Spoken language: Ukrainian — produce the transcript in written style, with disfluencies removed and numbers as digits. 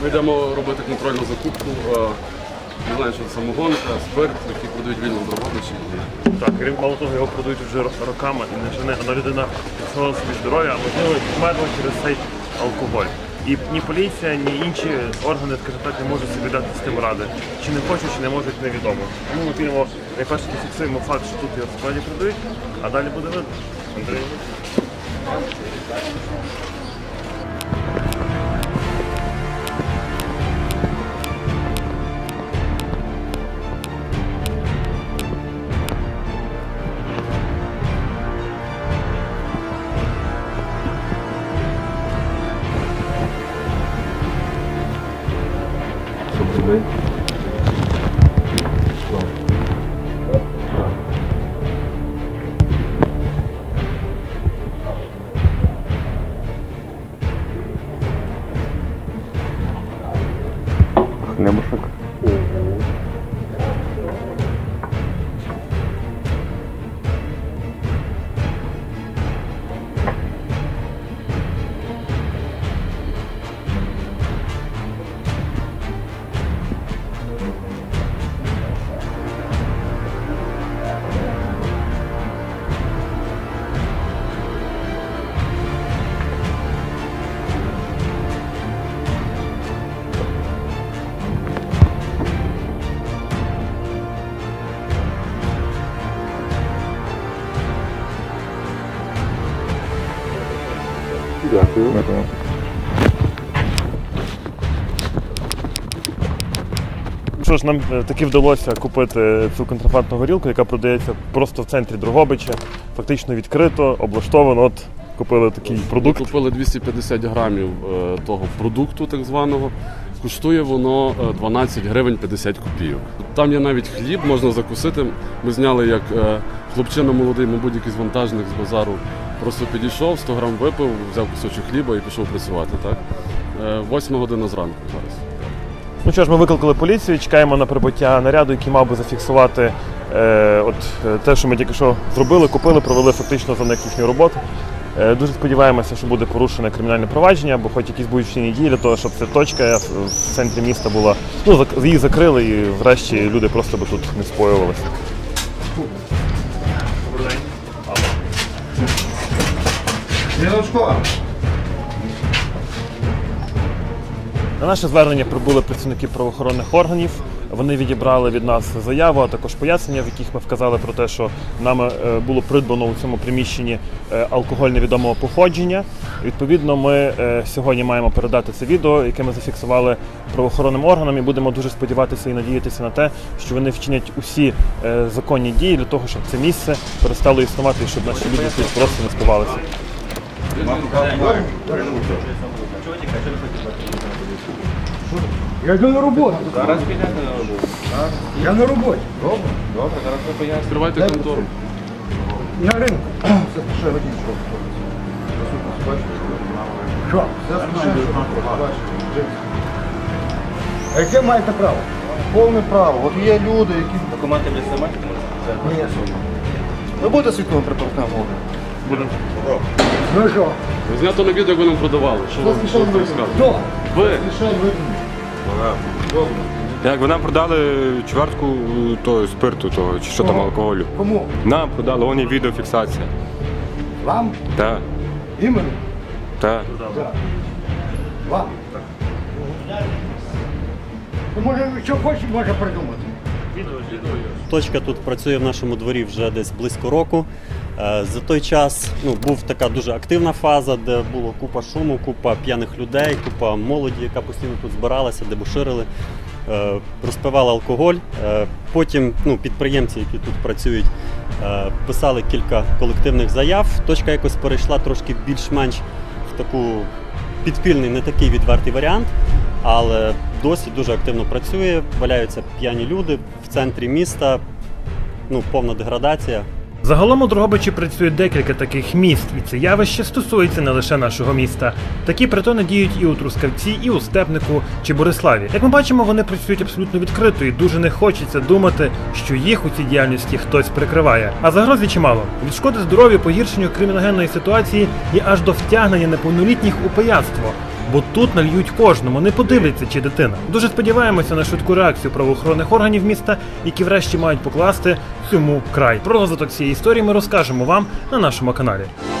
Ми йдемо робити контрольну закупку. Не знаю, що це самогонка, спирт, який продають вільно в Дрогобичі. Так, крім мало того, його продають вже роками, і не одна людина підсувала собі здоров'я, а можливо померла через цей алкоголь. І ні поліція, ні інші органи, скажімо так, не можуть собі дати з тим ради. Чи не хочуть, чи не можуть, невідомо. Тому ми підемо, найперше фіксуємо факт, що тут його справді продають, а далі буде видно. Андрій. Хлебушек. Дякую. Що ж, нам таки вдалося купити цю контрафактну горілку, яка продається просто в центрі Дрогобича, фактично відкрито, облаштовано. От купили такий продукт. Ми купили 250 грамів того продукту так званого. Коштує воно 12 гривень 50 копійок. Там є навіть хліб, можна закусити. Ми зняли, як хлопчина молодий, мабуть, якийсь вантажник з базару, просто підійшов, 100 грам випив, взяв кусочок хліба і пішов працювати. Так? 8 година зранку зараз. Ну що ж, ми викликали поліцію, чекаємо на прибуття наряду, який мав би зафіксувати те, що ми тільки що зробили, купили, провели фактично за них їхню роботу. Дуже сподіваємося, що буде порушене кримінальне провадження, або хоч якісь будуть вчинені дії для того, щоб ця точка в центрі міста була, ну, її закрили і врешті люди просто би тут не споювалися. На наше звернення прибули працівники правоохоронних органів. Вони відібрали від нас заяву, а також пояснення, в яких ми вказали про те, що нами було придбано у цьому приміщенні алкоголь невідомого походження. Відповідно, ми сьогодні маємо передати це відео, яке ми зафіксували правоохоронним органам, і будемо дуже сподіватися і надіятися на те, що вони вчинять усі законні дії для того, щоб це місце перестало існувати і щоб наші люди тут просто не спивалися. Я йду на роботу. Зараз підете на роботу. Я на роботі. Добре, зараз ми пояснимо. Відкривайте контору. На ринку. Що? А яке маєте право? Повне право. От є люди, які... Документи для себе маєте? Ні. Ви будете свідком при партнеру? Будемо. Ну що? Знято на відео, як ви нам продавали. Що вам розказуєте? Хто? Ви! Як ви нам продали чвертку того спирту, того, чи що там алкоголю? Кому? Нам продали, вон є відеофіксація. Вам? Так, Іменно? так. Так. Вам? Ну, може, що хочеш, може придумати. Точка тут працює в нашому дворі вже десь близько року. За той час був така дуже активна фаза, де було купа шуму, купа п'яних людей, купа молоді, яка постійно тут збиралася, дебоширили, розпивали алкоголь. Потім підприємці, які тут працюють, писали кілька колективних заяв. Точка якось перейшла трошки більш-менш в таку підпільний, не такий відвертий варіант, але досі дуже активно працює, валяються п'яні люди в центрі міста, повна деградація. Загалом у Дрогобичі працює декілька таких міст, і це явище стосується не лише нашого міста. Такі притони діють і у Трускавці, і у Степнику чи Бориславі. Як ми бачимо, вони працюють абсолютно відкрито, і дуже не хочеться думати, що їх у цій діяльності хтось прикриває. А загроз чимало. Від шкоди здоров'ю, погіршенню криміногенної ситуації і аж до втягнення неповнолітніх у пияцтво. бо тут нальють кожному, не подивляться, чи дитина. Дуже сподіваємося на швидку реакцію правоохоронних органів міста, які врешті мають покласти цьому край. Про розвиток цієї історії ми розкажемо вам на нашому каналі.